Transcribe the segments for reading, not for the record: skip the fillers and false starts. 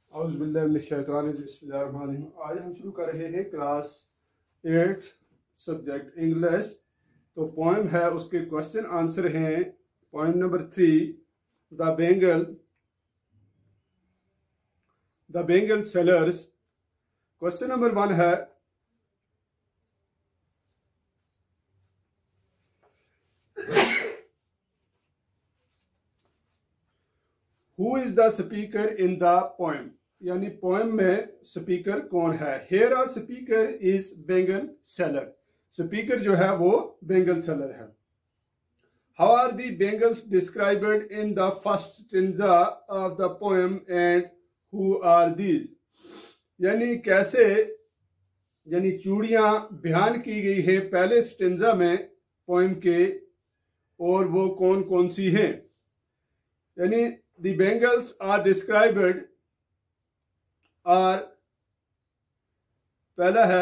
बिस्मिल्लाहिर्रहमानिर्रहीम। आज हम शुरू कर रहे हैं क्लास 8 सब्जेक्ट इंग्लिश। तो पोएम है, उसके क्वेश्चन आंसर हैं। Point number 3, the bangle sellers. Question number 1 है, who is the speaker in the poem, यानी पोएम में स्पीकर कौन है। Here are speaker is bangle seller. Speaker जो है वो बेंगल सेलर है। How are the bangles described in the first stanza of the poem and who are these, यानी कैसे, यानी चूड़ियां बयान की गई हैं पहले स्टेंजा में पोएम के, और वो कौन कौन सी हैं। यानी the bangles are described are, पहला है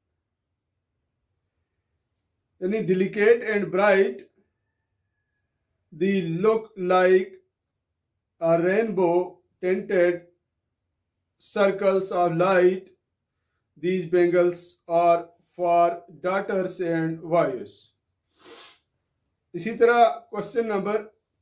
यानी delicate and bright, they look like a rainbow tinted circles of light. These bangles are for daughters and wives. इसी तरह क्वेश्चन नंबर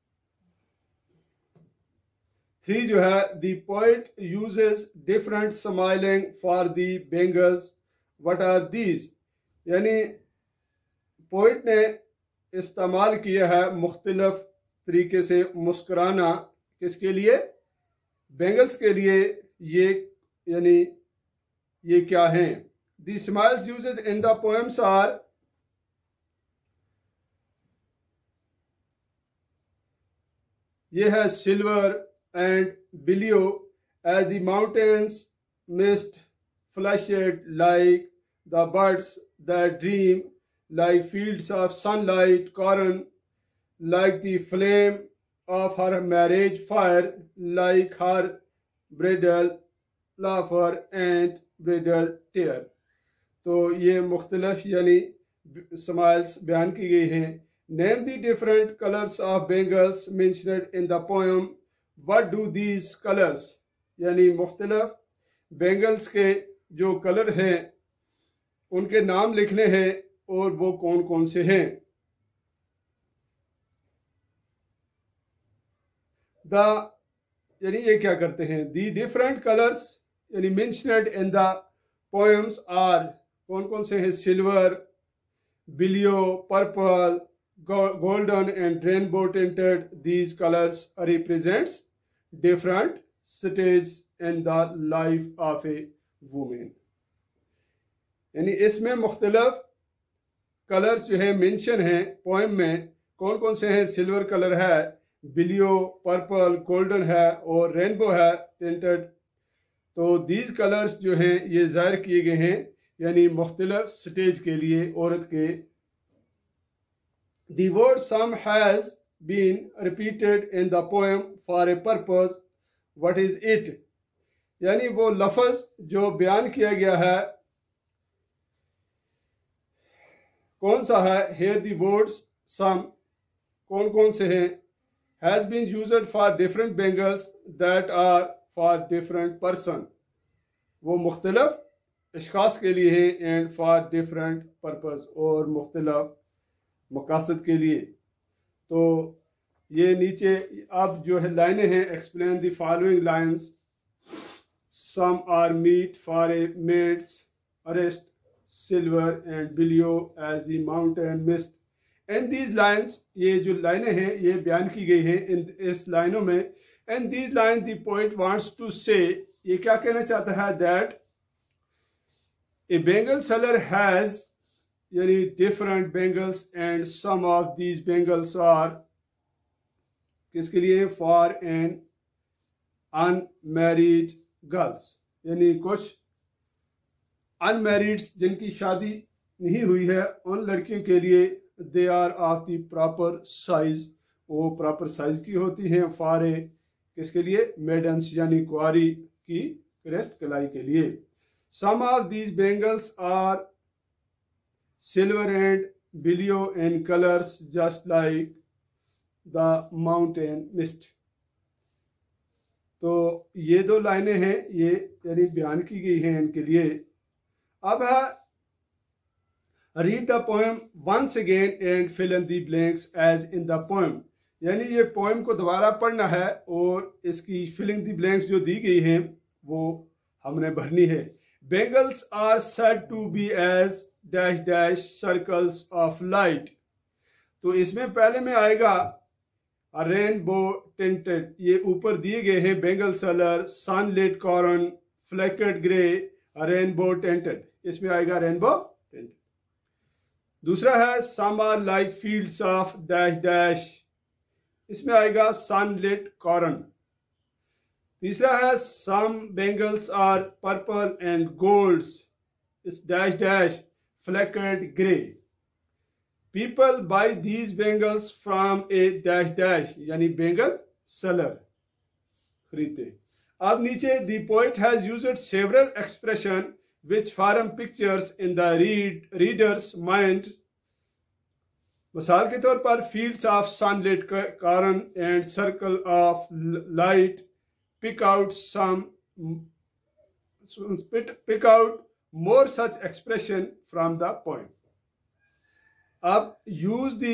3 जो है, the poet uses different smiling for the bangles. What are these? यानी poet ने इस्तेमाल किया है मुख्तलिफ तरीके से मुस्कुराना, किसके लिए, बेंगल्स के लिए। ये यानी ये क्या हैं। The smiles used in the poems are, ये है silver and below, as the mountains mist flashed like the birds that dream, like fields of sunlight, Coran, like the flame of her marriage fire, like her bridal laughter and bridal tear. तो ये मुख्तलिफ यानी smiles बयान की गई हैं। Name the different colors of bangles mentioned in the poem. What do these colors, यानी मुख्तलिफ बेंगल्स के जो कलर हैं उनके नाम लिखने हैं, और वो कौन कौन से हैं। द, यानी ये क्या करते हैं, दी डिफरेंट कलर्स यानी mentioned in the poems are, कौन कौन से हैं, silver, blue, purple, golden and rainbow tinted. These colors represents different stages in the life of a woman. यानी इसमें मुख्तलिफ कलर्स जो है मेंशन हैं पोएम में। कौन कौन से हैं, सिल्वर कलर है, बिलियो, पर्पल, गोल्डन है, और रेनबो है टिंटेड। तो दीज कलर्स जो हैं ये जाहिर किए गए हैं यानी मुख्तलिफ स्टेज के लिए औरत के। The word some has been repeated in the poem for a purpose. What is it? यानी वो लफ्ज जो बयान किया गया है कौन सा है। Here the words some, कौन कौन से हैं, has been used for different bangles that are for different person. वो मुख्तलिफ अशखास के लिए हैं, and for different purpose, और मुख्तलिफ मकासद के लिए। तो ये नीचे अब जो है लाइनें हैं, explain the following lines. Some are meet for a maiden's wrist, silver and blue as the mountain mist. And these lines, ये जो लाइनें हैं ये बयान की गई हैं इस लाइनों में। And these line the poet wants to say, ये क्या कहना चाहता है, that a bangle seller has, यानी different bangles, and some of these bangles are, किसके लिए, फॉर एन अनमैरिड गर्ल्स, यानी कुछ अनमैरिड जिनकी शादी नहीं हुई है उन लड़कियों के लिए। They are of the proper size, वो प्रॉपर साइज की होती हैं। फॉर ए, किसके लिए, मेडन्स यानी कुआरी की क्रेस्ट कलाई के लिए। Some of these bangles are silver and below in colors just like the mountain mist. तो ये दो लाइनें हैं, ये यानी बयान की गई हैं इनके लिए। अब है read the poem once again and fill in the blanks as in the poem, यानी ये पोएम को दोबारा पढ़ना है और इसकी फिलिंग द ब्लैंक्स जो दी गई हैं वो हमने भरनी है। Bangles are said to be as dash dash circles of light, तो इसमें पहले में आएगा रेनबो टिंटेड, ये ऊपर दिए गए हैं bangle seller, sunlit corn, flecked grey, rainbow tinted, इसमें आएगा रेनबो टिंटेड। दूसरा है some are like fields of dash dash, इसमें आएगा सनलिट कॉर्न। तीसरा है some bangles are purple and golds, इस dash dash flecked grey. People buy these bangles from a dash dash, यानी बेंगल सेलर खरीदते। अब नीचे the poet has used several expression which form pictures in the reader's mind. मिसाल के तौर पर fields of sunlit corn and circle of light, pick out more such expression from the poem. अब use the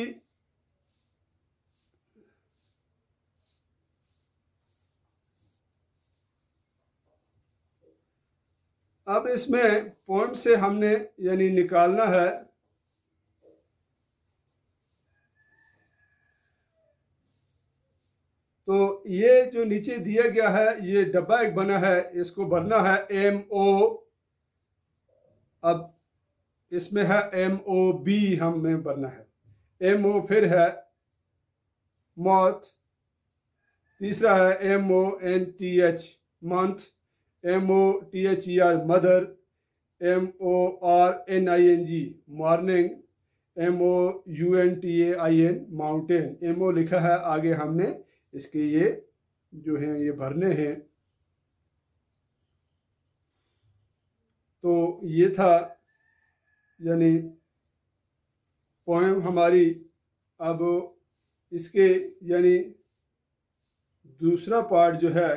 अब इसमें poem से हमने यानी निकालना है तो ये जो नीचे दिया गया है ये डब्बा एक बना है, इसको भरना है MO। अब इसमें है MOB हमें भरना है, MO फिर है मौत, तीसरा है MONTH month, MOTHER mother, MORNING morning, MOUNTAIN mountain. MO लिखा है आगे, हमने इसके ये जो हैं ये भरने हैं। तो ये था यानी पोएम हमारी। अब इसके यानी दूसरा पार्ट जो है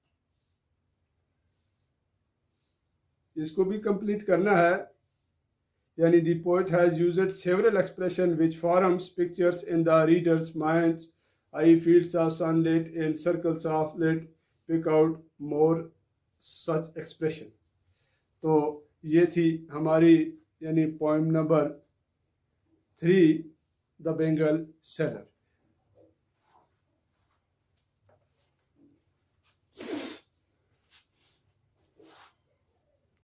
इसको भी कंप्लीट करना है, यानी the poet has used several expression which forms pictures in the readers minds, I fields of sunlight and circles of light, pick out more such expression. तो ये थी हमारी यानी poem number 3 the bangle seller.